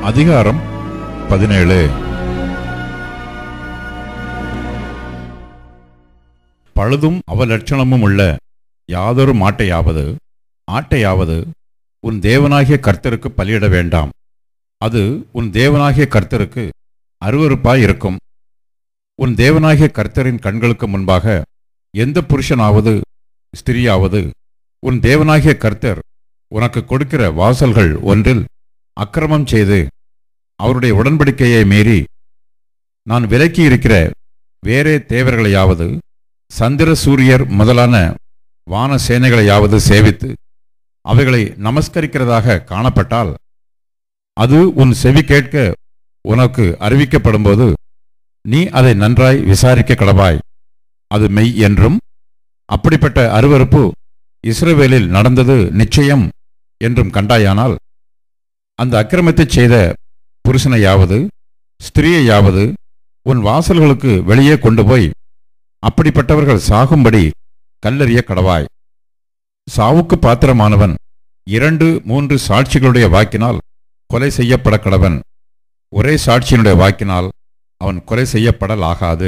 அதிகாரம் 17. பழுதும் அவலட்சணமும் உள்ள யாதொரு ஆட்டையாவது உன் தேவனாகிய கர்த்தருக்கு பலியிட வேண்டாம். அது உன் தேவனாகிய கர்த்தருக்கு அருவருப்பாயிருக்கும். உன் தேவனாகிய கர்த்தரின் கண்களுக்கு முன்பாக எந்த புருஷனாவது ஸ்திரீயாவது உன் தேவனாகிய கர்த்தர் உனக்கு கொடுக்கிற வாசல்கள் ஒன்றில் அக்கிரமம் செய்து அவருடைய உடன்படிக்கையை மீறி நான் விலக்கி இருக்கிற வேறே தேவர்களையாவது சந்திர சூரியர் முதலான வான சேனைகளையாவது சேவித்து அவைகளை நமஸ்கரிக்கிறதாக காணப்பட்டால், அது உன் செவி கேட்க உனக்கு அறிவிக்கப்படும்போது நீ அதை நன்றாய் விசாரிக்க கடவாய். அது மெய் என்றும் அப்படிப்பட்ட அருவருப்பு இஸ்ரவேலில் நடந்தது நிச்சயம் என்றும் கண்டாயானால், அந்த அக்கிரமத்தைச் செய்த புருஷனையாவது ஸ்திரீயையாவது உன் வாசல்களுக்கு வெளியே கொண்டு போய் அப்படிப்பட்டவர்கள் சாகும்படி கல்லெறிய கடவாய். சாவுக்கு பாத்திரமானவன் 2-3 சாட்சிகளுடைய வாக்கினால் கொலை செய்யப்பட கடவன். ஒரே சாட்சியினுடைய வாக்கினால் அவன் கொலை செய்யப்படலாகாது.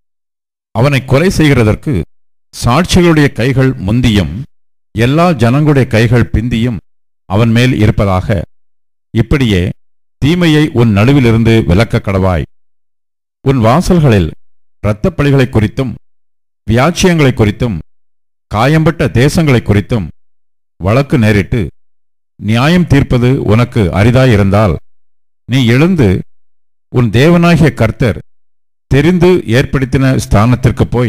அவனை கொலை செய்கிறதற்கு சாட்சிகளுடைய கைகள் முந்தியும் எல்லா ஜனங்களுடைய கைகள் பிந்தியும் அவன் மேல் இருப்பதாக. இப்படியே தீமையை உன் நடுவிலிருந்து விலக்க கடவாய். உன் வாசல்களில் இரத்தப்பழிகளை குறித்தும் வியாச்சியங்களை குறித்தும் காயம்பட்ட தேசங்களை குறித்தும் வழக்கு நேரிட்டு நியாயம் தீர்ப்பது உனக்கு அரிதாயிருந்தால், நீ எழுந்து உன் தேவனாகிய கர்த்தர் தெரிந்து ஏற்படுத்தின ஸ்தானத்திற்கு போய்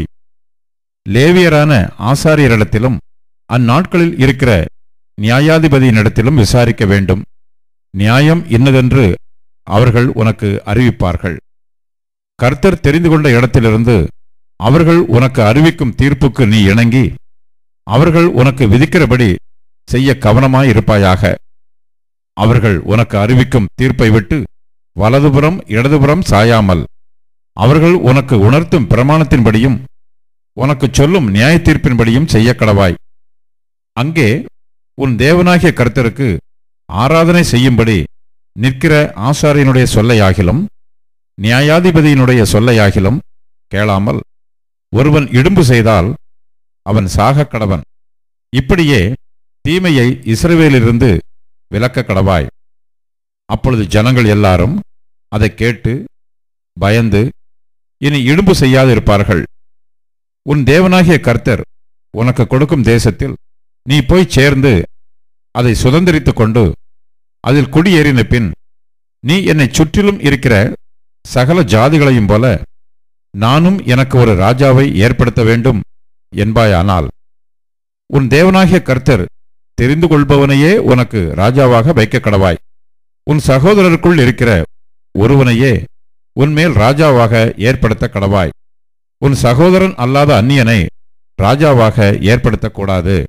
லேவியரான ஆசாரியரிடத்திலும் அந்நாட்களில் இருக்கிற நியாயாதிபதியினிடத்திலும் விசாரிக்க வேண்டும். நியாயம் இன்னதென்று அவர்கள் உனக்கு அறிவிப்பார்கள். கர்த்தர் தெரிந்து கொண்ட இடத்திலிருந்து அவர்கள் உனக்கு அறிவிக்கும் தீர்ப்புக்கு நீ இணங்கி அவர்கள் உனக்கு விதிக்கிறபடி செய்ய கவனமாயிருப்பாயாக. அவர்கள் உனக்கு அறிவிக்கும் தீர்ப்பை விட்டு வலதுபுறம் இடதுபுறம் சாயாமல் அவர்கள் உனக்கு உணர்த்தும் பிரமாணத்தின்படியும் உனக்கு சொல்லும் நியாய தீர்ப்பின்படியும் செய்ய கடவாய். அங்கே உன் தேவனாகிய கர்த்தருக்கு ஆராதனை செய்யும்படி நிற்கிற ஆசாரியனுடைய சொல்லையாகிலும் நியாயாதிபதியினுடைய சொல்லையாகிலும் கேளாமல் ஒருவன் இடும்பு செய்தால் அவன் சாகக் கடவன். இப்படியே தீமையை இஸ்ரவேலிலிருந்து விலக்க கடவாய். அப்பொழுது ஜனங்கள் எல்லாரும் அதை கேட்டு பயந்து இனி இடும்பு செய்யாதிருப்பார்கள். உன் தேவனாகிய கர்த்தர் உனக்கு கொடுக்கும் தேசத்தில் நீ போய் சேர்ந்து அதை சுதந்திரித்துக் கொண்டு அதில் குடியேறின பின், நீ என்னை சுற்றிலும் இருக்கிற சகல ஜாதிகளையும் போல நானும் எனக்கு ஒரு ராஜாவை ஏற்படுத்த வேண்டும் என்பாயானால், உன் தேவனாகிய கர்த்தர் தெரிந்து கொள்பவனையே உனக்கு ராஜாவாக வைக்க கடவாய். உன் சகோதரருக்குள் இருக்கிற ஒருவனையே உன்மேல் ராஜாவாக ஏற்படுத்த கடவாய். உன் சகோதரன் அல்லாத அந்நியனை ராஜாவாக ஏற்படுத்தக்கூடாது.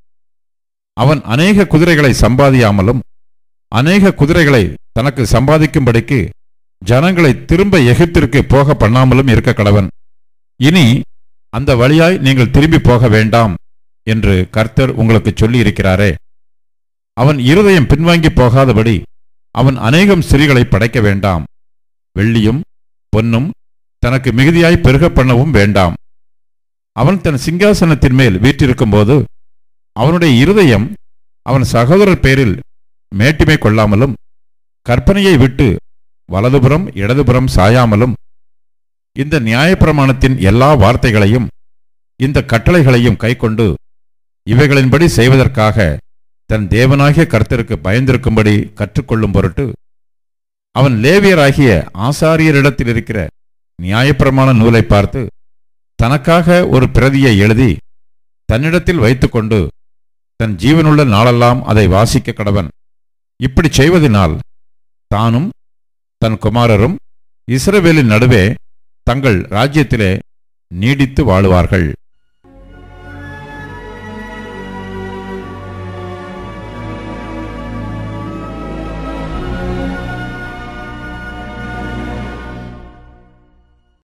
அவன் அநேக குதிரைகளை சம்பாதியாமலும் அநேக குதிரைகளை தனக்கு சம்பாதிக்கும்படிக்கு ஜனங்களை திரும்ப எகிப்திற்கு போக பண்ணாமலும் இருக்க கடவன். இனி அந்த வழியாய் நீங்கள் திரும்பி போக வேண்டாம் என்று கர்த்தர் உங்களுக்கு சொல்லி இருக்கிறாரே. அவன் இருதயம் பின்வாங்கி போகாதபடி அவன் அநேகம் ஸ்திரீகளை படைக்க வேண்டாம். வெள்ளியும் பொன்னும் தனக்கு மிகுதியாய் பெருக பண்ணவும் வேண்டாம். அவன் தன் சிங்காசனத்தின் மேல் வீற்றிருக்கும் போது அவனுடைய இருதயம் அவன் சகோதரர் பேரில் மேட்டிமை கொள்ளாமலும் கற்பனையை விட்டு வலதுபுறம் இடதுபுறம் சாயாமலும் இந்த நியாயப்பிரமாணத்தின் எல்லா வார்த்தைகளையும் இந்த கட்டளைகளையும் கைக்கொண்டு இவைகளின்படி செய்வதற்காக தன் தேவனாகிய கர்த்தருக்கு பயந்திருக்கும்படி கற்றுக்கொள்ளும் பொருட்டு அவன் லேவியராகிய ஆசாரியரிடத்தில் இருக்கிற நியாயப்பிரமாண நூலை பார்த்து தனக்காக ஒரு பிரதியை எழுதி தன்னிடத்தில் வைத்துக்கொண்டு தன் ஜீவனுள்ள நாளெல்லாம் அதை வாசிக்க கடவன். இப்படி செய்வதனால் தானும் தன் குமாரரும் இஸ்ரவேலின் நடுவே தங்கள் ராஜ்யத்திலே நீடித்து வாழுவார்கள்.